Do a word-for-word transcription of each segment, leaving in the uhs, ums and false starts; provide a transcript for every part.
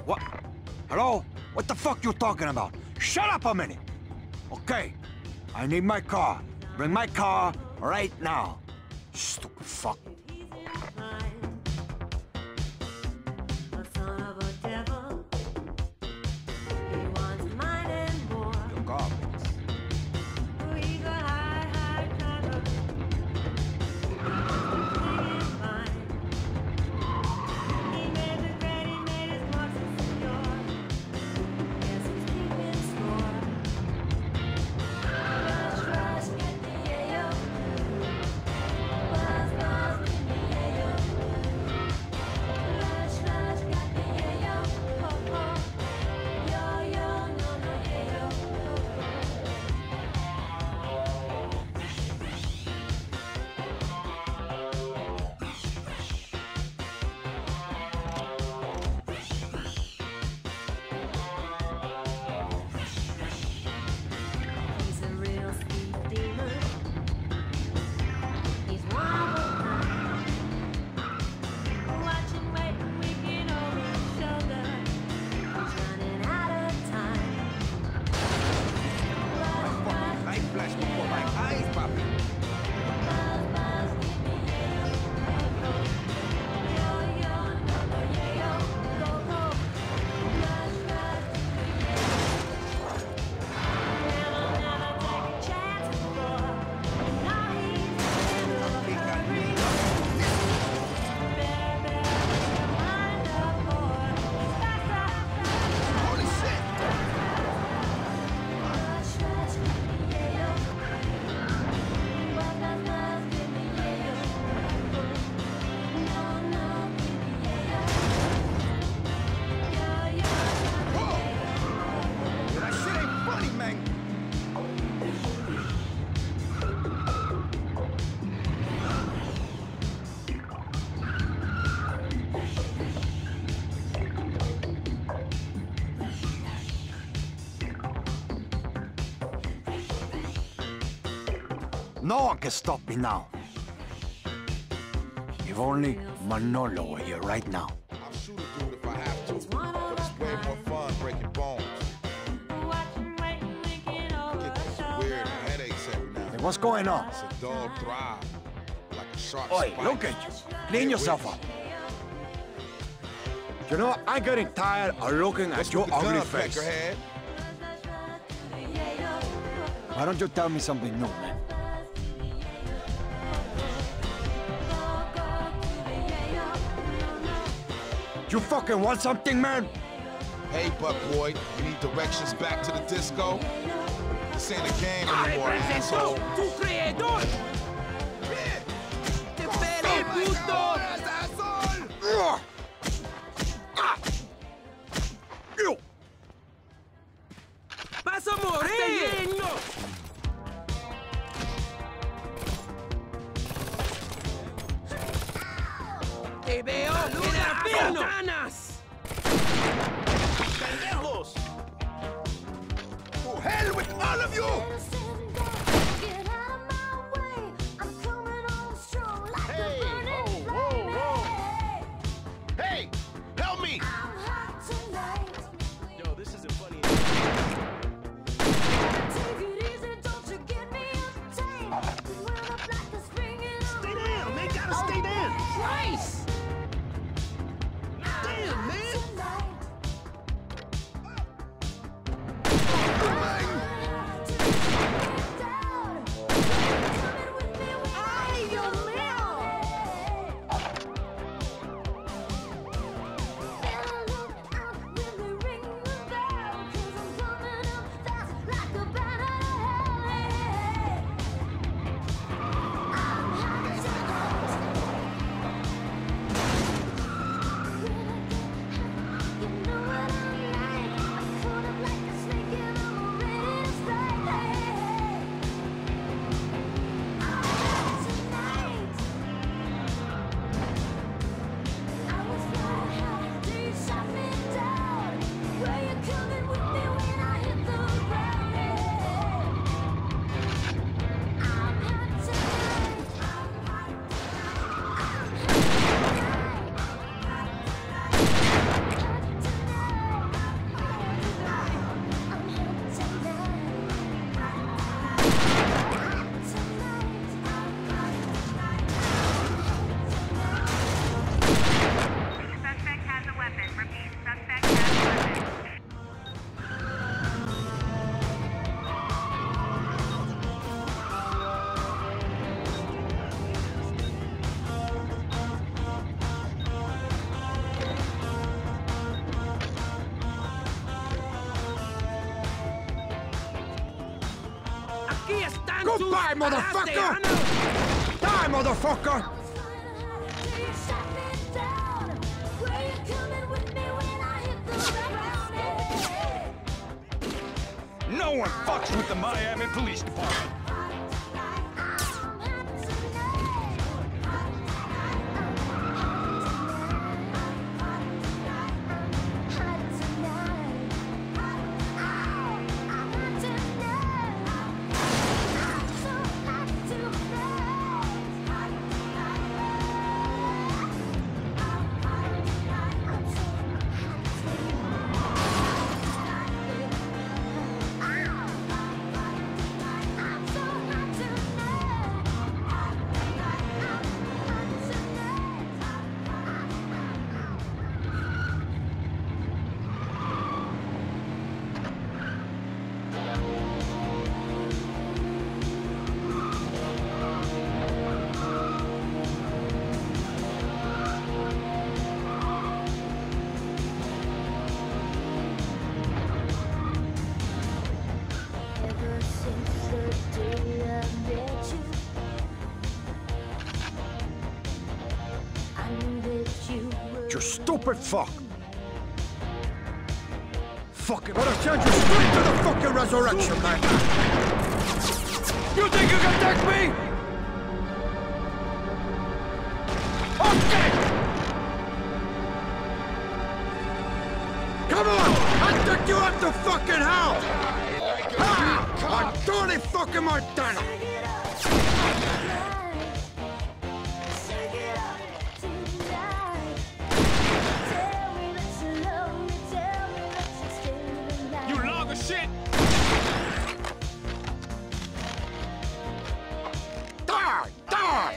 What? Hello? What the fuck you talking about? Shut up a minute! Okay, I need my car. Bring my car right now. Stupid fuck. No one can stop me now. If only Manolo were here right now. I'll shoot a dude if I have to, but it's way more fun breaking bones. Get this weird headaches every now and Hey, what's going on? It's a dull throb, like a sharp Oi, spike. look at you. Clean yourself up. You know, I'm getting tired of looking What's at your with the ugly gun, face. Peckerhead? Why don't you tell me something new, man? You fucking want something, man? Hey, Buckboy, you need directions back to the disco? This ain't a game anymore, asshole. ¡Tu creedor! ¡Te pele, puto! ¡Vas a morir! ¡Te veo en el infierno! ¡Pendejos! To hell with all of you! Hey, whoa, whoa, whoa! Hey, help me! Yo, this isn't funny. Stay down, man! Gotta stay down! Christ! Damn, man! Goodbye, motherfucker! Die, motherfucker! No one fucks with the Miami Police Department. You stupid fuck! Fuck it, but I'll send you straight to the fucking resurrection, man! You think you can take me? Okay! Come on! I'll take you up to fucking hell! Ha! I'm Tony fucking Montana! Shit! Die! Die!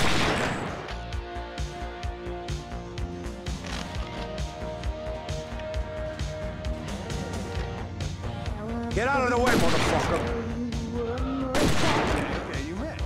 Get out of the way, motherfucker! Okay, you missed.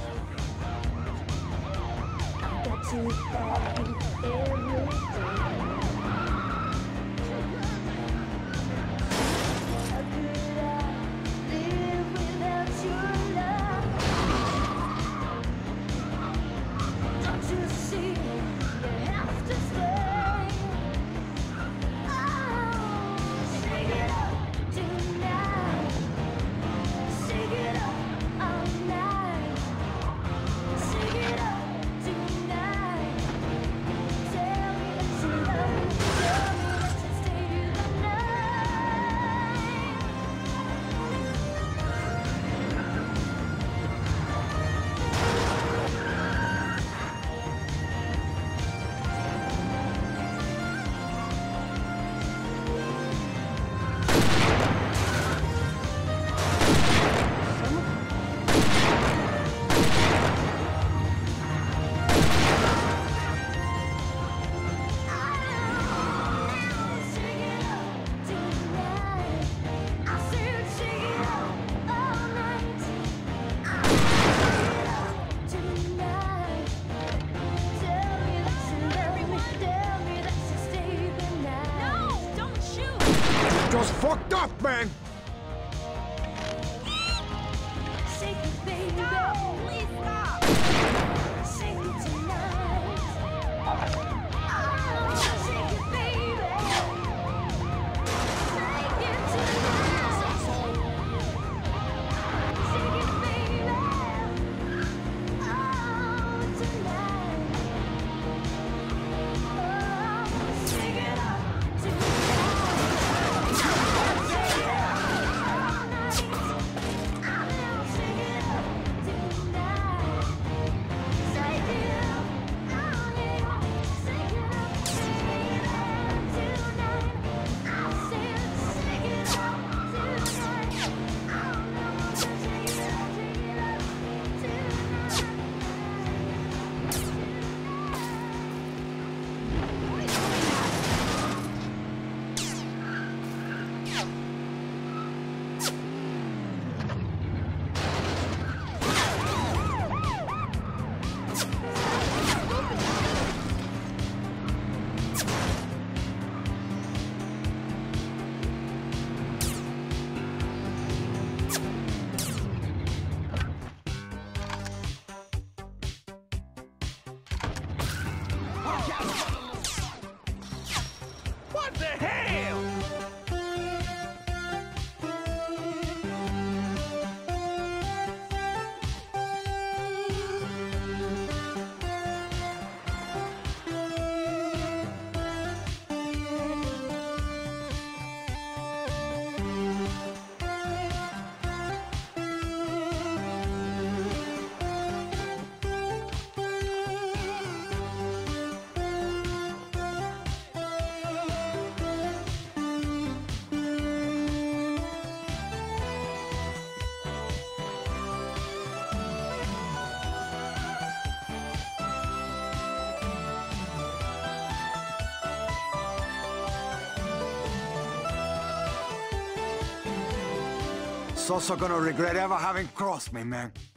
Just fucked up, man! What the hell? Sosa gonna regret ever having crossed me, man.